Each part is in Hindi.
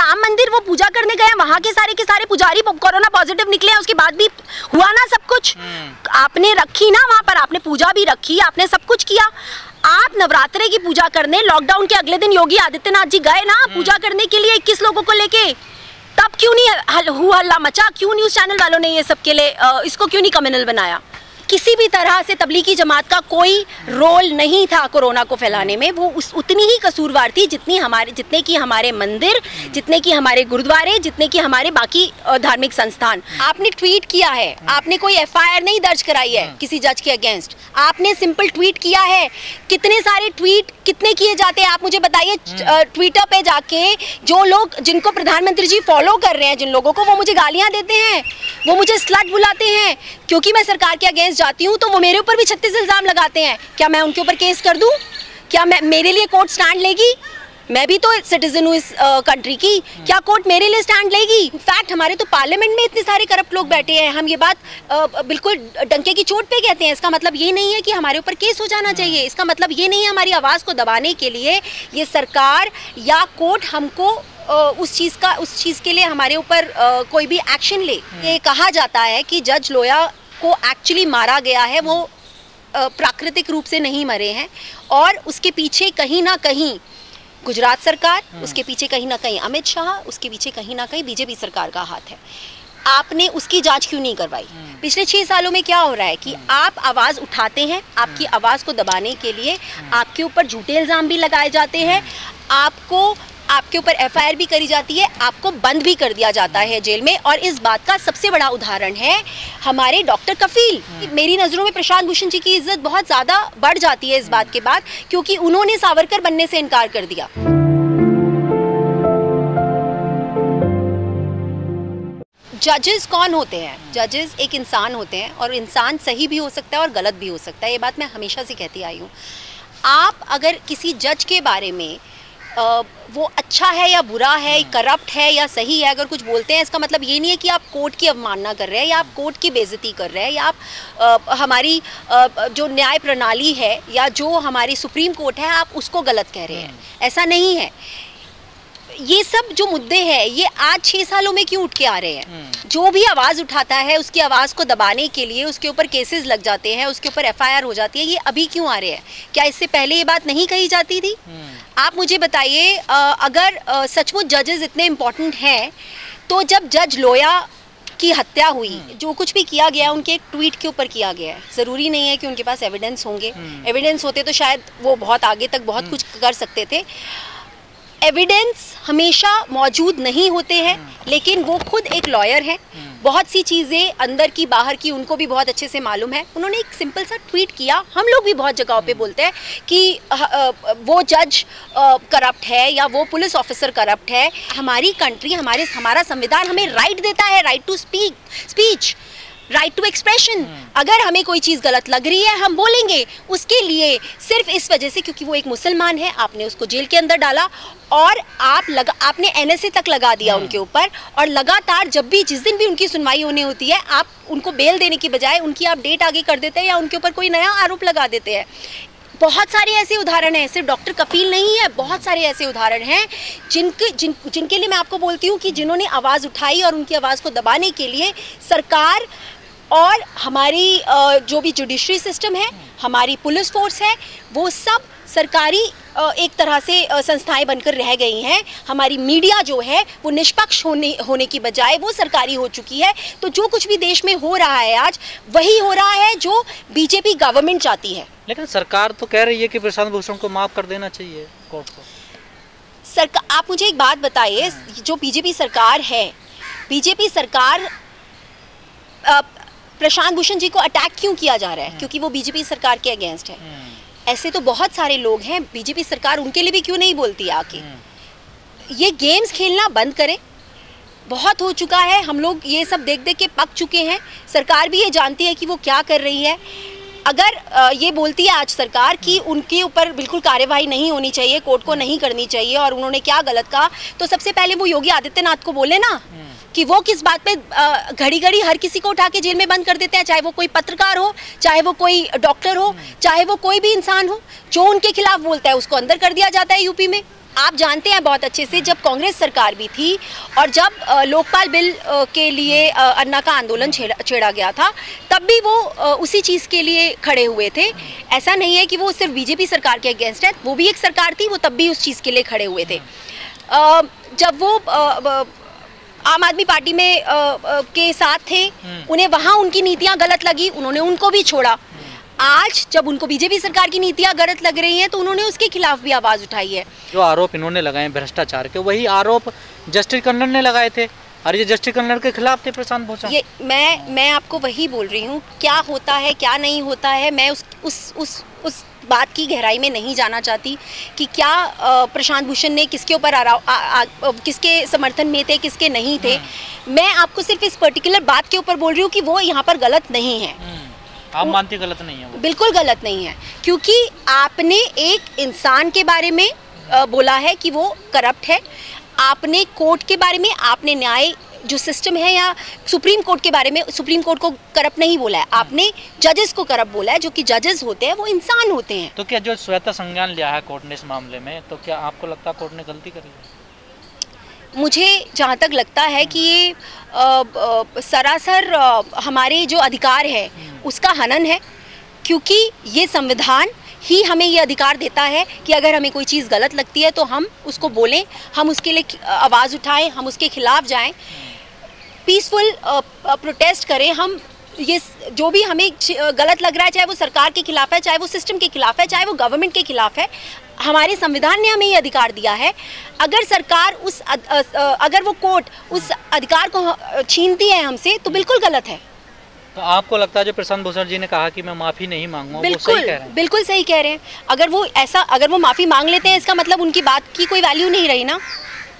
राम मंदिर वो पूजा करने गए, वहाँ के सारे पुजारी कोरोना पॉजिटिव निकले हैं, उसके बाद भी हुआ ना सब कुछ। आपने रखी ना वहाँ पर, आपने पूजा भी रखी, आपने सब कुछ किया। आप नवरात्रे की पूजा करने लॉकडाउन के अगले दिन योगी आदित्यनाथ जी गए ना पूजा करने के लिए 21 लोगों को लेके, तब क्यों नहीं हल्ला मचा? क्यों न्यूज़ चैनल वालों ने ये सब के लिए इसको क्यों नहीं कम्युनल बनाया? किसी भी तरह से तबलीगी जमात का कोई रोल नहीं था कोरोना को फैलाने में। वो उतनी ही कसूरवार थी जितने कि हमारे मंदिर, जितने कि हमारे गुरुद्वारे, जितने कि हमारे बाकी धार्मिक संस्थान। आपने ट्वीट किया है, आपने कोई एफआईआर नहीं दर्ज कराई है किसी जज के अगेंस्ट, आपने सिंपल ट्वीट किया है। कितने सारे ट्वीट कितने किए जाते हैं आप मुझे बताइए? ट्विटर पे जाके जो लोग, जिनको प्रधानमंत्री जी फॉलो कर रहे हैं, जिन लोगों को, वो मुझे गालियां देते हैं, वो मुझे स्लट बुलाते हैं क्योंकि मैं सरकार के अगेंस्ट जाती हूँ, तो वो मेरे ऊपर भी 36 इल्जाम लगाते हैं। क्या मैं उनके ऊपर केस कर दूं? क्या मेरे लिए कोर्ट स्टैंड लेगी? मैं भी तो सिटीजन हूँ इस कंट्री की, क्या कोर्ट मेरे लिए स्टैंड लेगी? इनफैक्ट हमारे तो पार्लियामेंट में इतने सारे करप्ट लोग बैठे हैं, हम ये बात बिल्कुल डंके की चोट पे कहते हैं। इसका मतलब ये नहीं है कि हमारे ऊपर केस हो जाना चाहिए, इसका मतलब ये नहीं है हमारी आवाज़ को दबाने के लिए ये सरकार या कोर्ट हमको उस चीज़ के लिए हमारे ऊपर कोई भी एक्शन ले। ये कहा जाता है कि जज लोया को एक्चुअली मारा गया है, वो प्राकृतिक रूप से नहीं मरे हैं, और उसके पीछे कहीं ना कहीं गुजरात सरकार, उसके पीछे कहीं ना कहीं अमित शाह, उसके पीछे कहीं ना कहीं बीजेपी सरकार का हाथ है। आपने उसकी जांच क्यों नहीं करवाई? पिछले 6 सालों में क्या हो रहा है कि आप आवाज़ उठाते हैं, आपकी आवाज़ को दबाने के लिए आपके ऊपर झूठे इल्ज़ाम भी लगाए जाते हैं, आपके ऊपर एफआईआर भी करी जाती है, आपको बंद भी कर दिया जाता है जेल में। और इस बात का सबसे बड़ा उदाहरण है हमारे डॉक्टर कफील। मेरी नज़रों में प्रशांत भूषण जी की इज्जत बहुत ज़्यादा बढ़ जाती है इस बात के बाद, क्योंकि उन्होंने सावरकर बनने से इनकार कर दिया। जजेस कौन होते हैं? जजेस एक इंसान होते हैं, और इंसान सही भी हो सकता है और गलत भी हो सकता है। ये बात मैं हमेशा से कहती आई हूँ। आप अगर किसी जज के बारे में वो अच्छा है या बुरा है, करप्ट है या सही है, अगर कुछ बोलते हैं, इसका मतलब ये नहीं है कि आप कोर्ट की अवमानना कर रहे हैं या आप कोर्ट की बेइज्जती कर रहे हैं या आप हमारी जो न्याय प्रणाली है या जो हमारी सुप्रीम कोर्ट है आप उसको गलत कह रहे हैं। ऐसा नहीं है। ये सब जो मुद्दे हैं ये आज 6 सालों में क्यों उठ के आ रहे हैं? जो भी आवाज़ उठाता है उसकी आवाज़ को दबाने के लिए उसके ऊपर केसेस लग जाते हैं, उसके ऊपर एफआईआर हो जाती है। ये अभी क्यों आ रहे हैं? क्या इससे पहले ये बात नहीं कही जाती थी? आप मुझे बताइए, अगर सचमुच जजेस इतने इम्पोर्टेंट हैं तो जब जज लोया की हत्या हुई, जो कुछ भी किया गया उनके एक ट्वीट के ऊपर किया गया है। ज़रूरी नहीं है कि उनके पास एविडेंस होंगे, एविडेंस होते तो शायद वो बहुत आगे तक बहुत कुछ कर सकते थे। एविडेंस हमेशा मौजूद नहीं होते हैं, लेकिन वो खुद एक लॉयर हैं, बहुत सी चीज़ें अंदर की बाहर की उनको भी बहुत अच्छे से मालूम है। उन्होंने एक सिंपल सा ट्वीट किया। हम लोग भी बहुत जगहों पे बोलते हैं कि वो जज करप्ट है या वो पुलिस ऑफिसर करप्ट है। हमारी कंट्री, हमारा संविधान हमें राइट देता है, right to speech, right to expression. अगर हमें कोई चीज़ गलत लग रही है हम बोलेंगे। उसके लिए सिर्फ इस वजह से क्योंकि वो एक मुसलमान है आपने उसको जेल के अंदर डाला और आपने एनएसए तक लगा दिया उनके ऊपर, और लगातार जब भी जिस दिन भी उनकी सुनवाई होनी होती है आप उनको बेल देने की बजाय उनकी आप डेट आगे कर देते हैं या उनके ऊपर कोई नया आरोप लगा देते हैं। बहुत सारे ऐसे उदाहरण हैं, सिर्फ डॉक्टर कफील नहीं है, बहुत सारे ऐसे उदाहरण हैं जिनके लिए मैं आपको बोलती हूँ कि जिन्होंने आवाज़ उठाई और उनकी आवाज़ को दबाने के लिए सरकार और हमारी जो भी जुडिशरी सिस्टम है, हमारी पुलिस फोर्स है, वो सब सरकारी एक तरह से संस्थाएं बनकर रह गई हैं। हमारी मीडिया जो है वो निष्पक्ष होने की बजाय वो सरकारी हो चुकी है। तो जो कुछ भी देश में हो रहा है आज वही हो रहा है जो बीजेपी गवर्नमेंट चाहती है। लेकिन सरकार तो कह रही है कि प्रशांत भूषण को माफ़ कर देना चाहिए कोर्ट को। सरकार, आप मुझे एक बात बताइए, जो बीजेपी सरकार है, बीजेपी सरकार प्रशांत भूषण जी को अटैक क्यों किया जा रहा है? क्योंकि वो बीजेपी सरकार के अगेंस्ट है। ऐसे तो बहुत सारे लोग हैं, बीजेपी सरकार उनके लिए भी क्यों नहीं बोलती आके? ये गेम्स खेलना बंद करें, बहुत हो चुका है। हम लोग ये सब देख देख के पक चुके हैं। सरकार भी ये जानती है कि वो क्या कर रही है। अगर ये बोलती है आज सरकार कि उनके ऊपर बिल्कुल कार्यवाही नहीं होनी चाहिए, कोर्ट को नहीं करनी चाहिए और उन्होंने क्या गलत कहा, तो सबसे पहले वो योगी आदित्यनाथ को बोले ना कि वो किस बात पे घड़ी घड़ी हर किसी को उठा के जेल में बंद कर देते हैं, चाहे वो कोई पत्रकार हो, चाहे वो कोई डॉक्टर हो, चाहे वो कोई भी इंसान हो। जो उनके खिलाफ बोलता है उसको अंदर कर दिया जाता है यूपी में। आप जानते हैं बहुत अच्छे से, जब कांग्रेस सरकार भी थी और जब लोकपाल बिल के लिए अन्ना का आंदोलन छेड़ा गया था, तब भी वो उसी चीज़ के लिए खड़े हुए थे। ऐसा नहीं है कि वो सिर्फ बीजेपी सरकार के अगेंस्ट है, वो भी एक सरकार थी, वो तब भी उस चीज़ के लिए खड़े हुए थे। जब वो आम आदमी पार्टी में के साथ थे, उन्हें वहाँ उनकी नीतियाँ गलत लगी, उन्होंने उनको भी छोड़ा। आज जब उनको बीजेपी सरकार की नीतियाँ गलत लग रही हैं तो उन्होंने उसके खिलाफ भी आवाज़ उठाई है। जो आरोप इन्होंने लगाए भ्रष्टाचार के, वही आरोप जस्टिस कन्नड़ ने लगाए थे और ये जस्टिस कन्नड़ के खिलाफ थे प्रशांत भूषण। ये मैं आपको वही बोल रही हूँ, क्या होता है क्या नहीं होता है, मैं उस बात की गहराई में नहीं जाना चाहती कि क्या प्रशांत भूषण ने किसके ऊपर किसके समर्थन में थे, किसके नहीं थे। मैं आपको सिर्फ इस पर्टिकुलर बात के ऊपर बोल रही हूँ कि वो यहाँ पर गलत नहीं है। आप मानते गलत नहीं है वो? बिल्कुल गलत नहीं है, क्योंकि आपने एक इंसान के बारे में बोला है कि वो करप्ट है, आपने कोर्ट के बारे में, आपने न्याय जो सिस्टम है या सुप्रीम कोर्ट के बारे में, सुप्रीम कोर्ट को करप्ट नहीं बोला है, आपने जजेस को करप्ट बोला है। जो कि जजेस होते हैं वो इंसान होते हैं। तो क्या जो स्वतः संज्ञान लिया है कोर्ट ने इस मामले में, तो क्या आपको लगता है कोर्ट ने गलती करी है? मुझे जहाँ तक लगता है कि ये सरासर हमारे जो अधिकार है उसका हनन है, क्योंकि ये संविधान ही हमें ये अधिकार देता है कि अगर हमें कोई चीज़ गलत लगती है तो हम उसको बोलें, हम उसके लिए आवाज़ उठाएं, हम उसके खिलाफ जाएं, पीसफुल प्रोटेस्ट करें। हम ये जो भी हमें गलत लग रहा है, चाहे वो सरकार के खिलाफ है, चाहे वो सिस्टम के खिलाफ है, चाहे वो गवर्नमेंट के खिलाफ है, हमारे संविधान ने हमें ये अधिकार दिया है। अगर सरकार अगर वो कोर्ट उस अधिकार को छीनती है हमसे तो बिल्कुल गलत है। तो आपको लगता है जो प्रशांत भूषण जी ने कहा कि मैं माफ़ी नहीं मांगूंगा, वो सही कह रहे हैं? बिल्कुल सही कह रहे हैं। अगर वो माफ़ी मांग लेते हैं, इसका मतलब उनकी बात की कोई वैल्यू नहीं रही ना।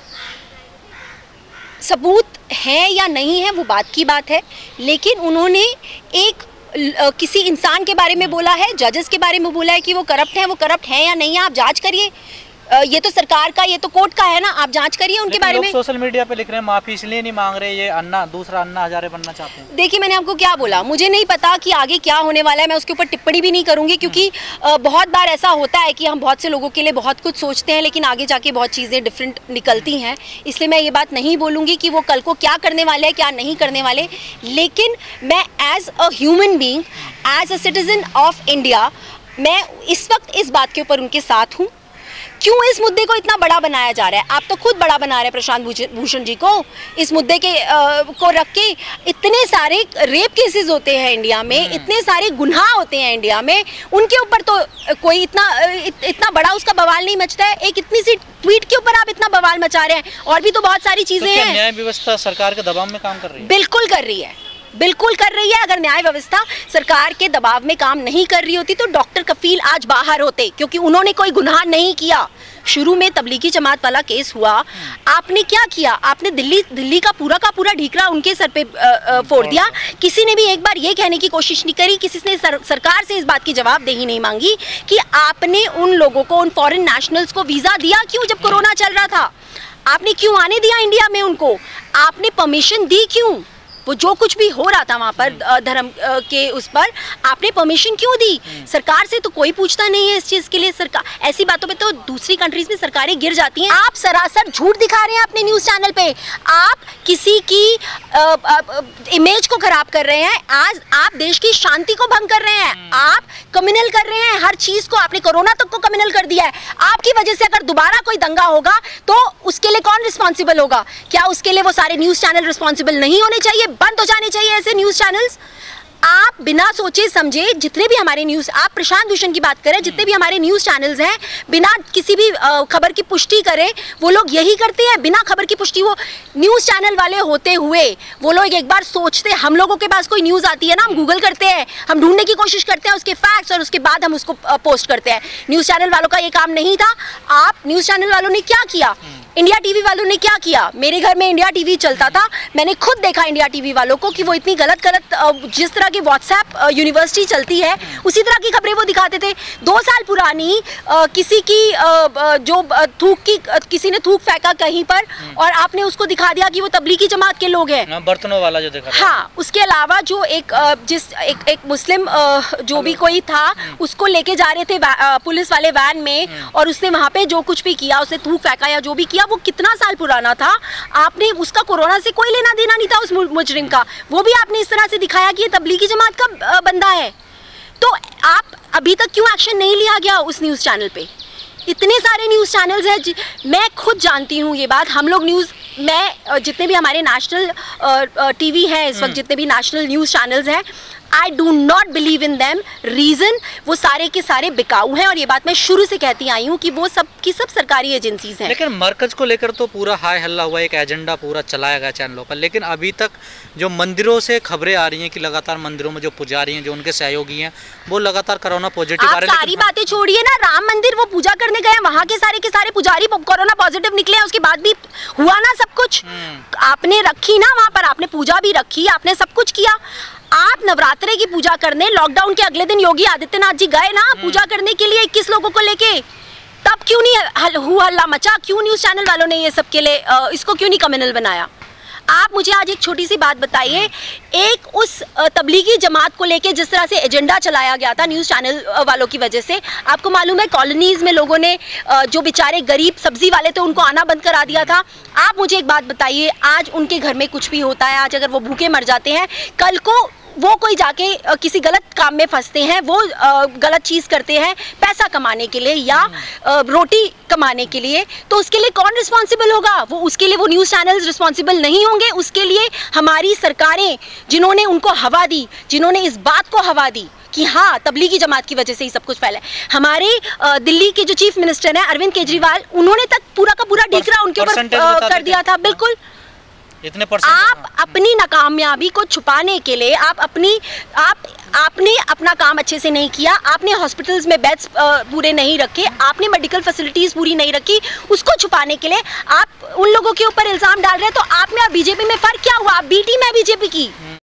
सबूत है या नहीं है वो बात की बात है, लेकिन उन्होंने एक किसी इंसान के बारे में बोला है, जजेस के बारे में बोला है कि वो करप्ट है या नहीं है, आप जांच करिए। ये तो सरकार का, ये तो कोर्ट का है ना, आप जांच करिए उनके बारे में। सोशल मीडिया पे लिख रहे हैं माफी इसलिए नहीं मांग रहे, ये दूसरा अन्ना हजारे बनना चाहते हैं। देखिए, मैंने आपको क्या बोला, मुझे नहीं पता कि आगे क्या होने वाला है, मैं उसके ऊपर टिप्पणी भी नहीं करूंगी, क्योंकि बहुत बार ऐसा होता है कि हम बहुत से लोगों के लिए बहुत कुछ सोचते हैं लेकिन आगे जाके बहुत चीज़ें डिफरेंट निकलती हैं। इसलिए मैं ये बात नहीं बोलूँगी कि वो कल को क्या करने वाले हैं, क्या नहीं करने वाले। लेकिन मैं as a human being, as a citizen of India, मैं इस वक्त इस बात के ऊपर उनके साथ हूँ। क्यों इस मुद्दे को इतना बड़ा बनाया जा रहा है? आप तो खुद बड़ा बना रहे हैं प्रशांत भूषण जी को। इस मुद्दे के को रख के इतने सारे रेप केसेस होते हैं इंडिया में, इतने सारे गुनाह होते हैं इंडिया में, उनके ऊपर तो कोई इतना बड़ा उसका बवाल नहीं मचता है। एक इतनी सी ट्वीट के ऊपर आप इतना बवाल मचा रहे हैं, और भी तो बहुत सारी चीजें हैं। न्याय व्यवस्था सरकार के दबाव में काम कर रही है? बिल्कुल कर रही है, बिल्कुल कर रही है। अगर न्याय व्यवस्था सरकार के दबाव में काम नहीं कर रही होती तो डॉक्टर कफील आज बाहर होते, क्योंकि उन्होंने कोई गुनाह नहीं किया। शुरू में तबलीगी जमात वाला केस हुआ, आपने क्या किया? आपने दिल्ली का पूरा ढीकरा उनके सर पे फोड़ दिया। किसी ने भी एक बार ये कहने की कोशिश नहीं करी, किसी ने सरकार से इस बात की जवाबदेही नहीं मांगी कि आपने उन लोगों को, उन फॉरेन नेशनल्स को वीज़ा दिया क्यों जब कोरोना चल रहा था? आपने क्यों आने दिया इंडिया में उनको? आपने परमिशन दी क्यों? वो जो कुछ भी हो रहा था वहाँ पर धर्म के उस पर आपने परमिशन क्यों दी? सरकार से तो कोई पूछता नहीं है इस चीज़ के लिए। सरकार ऐसी बातों पे तो दूसरी कंट्रीज में सरकारें गिर जाती हैं। आप सरासर झूठ दिखा रहे हैं अपने न्यूज़ चैनल पे, आप किसी की इमेज को खराब कर रहे हैं, आज आप देश की शांति को भंग कर रहे हैं, आप कम्युनल कर रहे हैं हर चीज़ को। आपने कोरोना तक को कम्युनल कर दिया है। आपकी वजह से अगर दोबारा कोई दंगा होगा तो उसके लिए कौन रिस्पॉन्सिबल होगा? क्या उसके लिए वो सारे न्यूज़ चैनल रिस्पॉन्सिबल नहीं होने चाहिए? बंद हो जाने चाहिए ऐसे न्यूज़ चैनल्स। आप बिना सोचे समझे जितने भी हमारे न्यूज़, आप प्रशांत भूषण की बात करें, जितने भी हमारे न्यूज़ चैनल्स हैं, बिना किसी भी खबर की पुष्टि करें, वो लोग यही करते हैं। बिना खबर की पुष्टि, वो न्यूज़ चैनल वाले होते हुए वो लोग एक बार सोचते, हम लोगों के पास कोई न्यूज़ आती है ना, हम गूगल करते हैं, हम ढूंढने की कोशिश करते हैं उसके फैक्ट्स, और उसके बाद हम उसको पोस्ट करते हैं। न्यूज़ चैनल वालों का ये काम नहीं था। आप न्यूज़ चैनल वालों ने क्या किया? इंडिया टीवी वालों ने क्या किया, मेरे घर में इंडिया टीवी चलता था, मैंने खुद देखा इंडिया टीवी वालों को कि वो इतनी गलत जिस तरह की व्हाट्सएप यूनिवर्सिटी चलती है उसी तरह की खबरें वो दिखाते थे। 2 साल पुरानी किसी की जो थूक की किसी ने थूक फेंका कहीं पर और आपने उसको दिखा दिया कि वो तबलीगी जमात के लोग हैं, बर्तनों वाला जो देखा। हाँ, उसके अलावा जो एक मुस्लिम जो भी कोई था उसको लेके जा रहे थे पुलिस वाले वैन में और उसने वहाँ पे जो कुछ भी किया, उसने थूक फेंका या जो भी किया, वो कितना साल पुराना था। आपने उसका कोरोना से कोई लेना देना नहीं था उस मुजरिम का, वो भी आपने इस तरह से दिखाया कि ये तबलीगी जमात का बंदा है। तो आप अभी तक क्यों एक्शन नहीं लिया गया उस न्यूज़ चैनल पे? इतने सारे न्यूज़ चैनल्स हैं, मैं खुद जानती हूँ ये बात। हम लोग मैं जितने भी हमारे नेशनल टीवी हैं इस वक्त, जितने भी नेशनल न्यूज़ चैनल्स हैं, I do not believe in them. Reason वो सारे के सारे बिकाऊ हैं और ये बात मैं शुरू से कहती आई हूँ कि वो सब की सब सरकारी एजेंसीज हैं। लेकिन मरकज को लेकर तो पूरा हाय हल्ला हुआ, एक एजेंडा पूरा चलाया गया चैनलों पर, लेकिन अभी तक जो मंदिरों से खबरें आ रही हैं कि लगातार मंदिरों में जो पुजारी हैं, जो उनके सहयोगी हैं, वो लगातार कोरोना पॉजिटिव आ रहे हैं। सारी बातें छोड़िए ना, राम मंदिर वो पूजा करने गए, वहाँ के सारे पुजारी कोरोना पॉजिटिव निकले, उसके बाद भी हुआ ना सब कुछ। आपने रखी ना वहाँ पर, आपने पूजा भी रखी, आपने सब कुछ किया। आप नवरात्रे की पूजा करने लॉकडाउन के अगले दिन योगी आदित्यनाथ जी गए ना पूजा करने के लिए 21 लोगों को लेके, तब क्यों नहीं हल्ला मचा? क्यों न्यूज़ चैनल वालों ने ये सब के लिए इसको क्यों नहीं कम्युनल बनाया? आप मुझे आज एक छोटी सी बात बताइए, एक उस तबलीगी जमात को लेके जिस तरह से एजेंडा चलाया गया था न्यूज़ चैनल वालों की वजह से, आपको मालूम है कॉलोनीज़ में लोगों ने जो बेचारे गरीब सब्जी वाले थे उनको आना बंद करा दिया था। आप मुझे एक बात बताइए, आज उनके घर में कुछ भी होता है, आज अगर वो भूखे मर जाते हैं, कल को वो कोई जाके किसी गलत काम में फंसते हैं, वो गलत चीज़ करते हैं पैसा कमाने के लिए या रोटी कमाने के लिए, तो उसके लिए कौन रिस्पॉन्सिबल होगा? वो उसके लिए वो न्यूज़ चैनल्स रिस्पॉन्सिबल नहीं होंगे। उसके लिए हमारी सरकारें, जिन्होंने उनको हवा दी, जिन्होंने इस बात को हवा दी कि हाँ तबलीगी जमात की वजह से ही सब कुछ फैला है। हमारे दिल्ली के जो चीफ मिनिस्टर हैं अरविंद केजरीवाल, उन्होंने तक पूरा का पूरा ठीकरा उनके ऊपर कर दिया था। बिल्कुल, इतने आप अपनी नाकामयाबी को छुपाने के लिए आपने अपना काम अच्छे से नहीं किया, आपने हॉस्पिटल्स में बेड्स पूरे नहीं रखे, आपने मेडिकल फैसिलिटीज़ पूरी नहीं रखी, उसको छुपाने के लिए आप उन लोगों के ऊपर इल्ज़ाम डाल रहे हैं। तो आप में और बीजेपी में फ़र्क क्या हुआ? आप बी टीम है बीजेपी की।